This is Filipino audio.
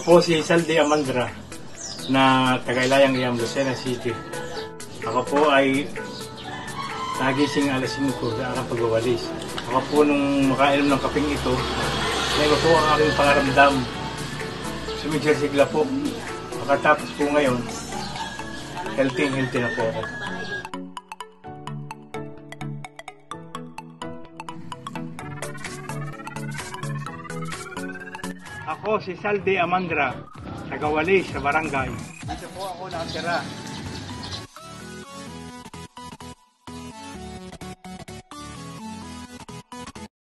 po si Saldi Amandra na taga-Ilayang Iyam, Lucena City. Ako po ay nagising alas 5 sa aking pagwawalis. Ako po nung makainom ng kapeng ito, naiba po ang aking pangaramdam. Sumigla-sigla po. Pagkatapos po ngayon, healthy na po ako. Ako si Saldi Amandra, taga-Walis sa barangay. Dito po ako nakatira.